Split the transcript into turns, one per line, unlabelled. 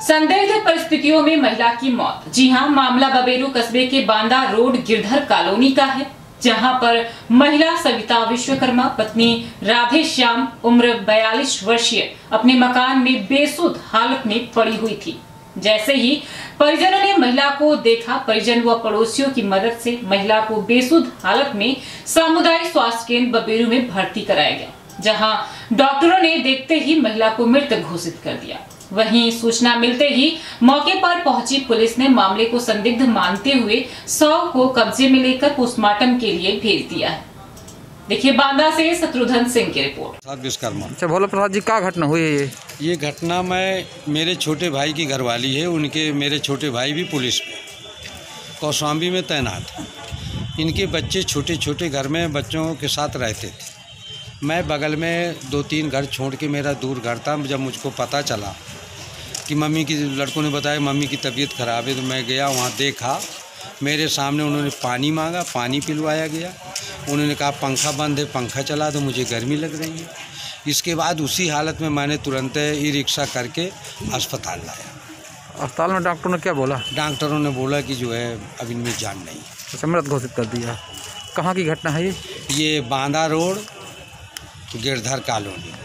संदिग्ध परिस्थितियों में महिला की मौत। जी हां, मामला बबेरू कस्बे के बांदा रोड गिरधर कॉलोनी का है, जहां पर महिला सविता विश्वकर्मा पत्नी राधे श्याम उम्र 42 वर्षीय अपने मकान में बेसुध हालत में पड़ी हुई थी। जैसे ही परिजनों ने महिला को देखा, परिजन व पड़ोसियों की मदद से महिला को बेसुध हालत में सामुदायिक स्वास्थ्य केंद्र बबेरू में भर्ती कराया गया, जहां डॉक्टरों ने देखते ही महिला को मृत घोषित कर दिया। वहीं सूचना मिलते ही मौके पर पहुंची पुलिस ने मामले को संदिग्ध मानते हुए शव को कब्जे में लेकर पोस्टमार्टम के लिए भेज दिया है। देखिए बांदा से शत्रुघ्न सिंह की रिपोर्ट।
विश्वकर्मा।
अच्छा, भोला प्रसाद जी, क्या घटना हुई है?
ये घटना मेरे छोटे भाई की घरवाली है। उनके मेरे छोटे भाई भी पुलिस में कौशाम्बी में तैनात हैं। इनके बच्चे छोटे छोटे घर में बच्चों के साथ रहते थे। मैं बगल में 2-3 घर छोड़ के, मेरा दूर घर था। जब मुझको पता चला कि मम्मी की, लड़कों ने बताया मम्मी की तबीयत ख़राब है, तो मैं गया वहाँ, देखा। मेरे सामने उन्होंने पानी मांगा, पानी पिलवाया गया। उन्होंने कहा पंखा बंद है, पंखा चला दो, मुझे गर्मी लग रही है। इसके बाद उसी हालत में मैंने तुरंत ई रिक्शा करके अस्पताल लाया।
अस्पताल में डॉक्टरों ने क्या बोला?
डॉक्टरों ने बोला कि जो है अब इनमें जान नहीं।
अच्छा, मृत घोषित कर दिया। कहाँ की घटना है ये?
ये बांदा रोड गिरधर कॉलोनी।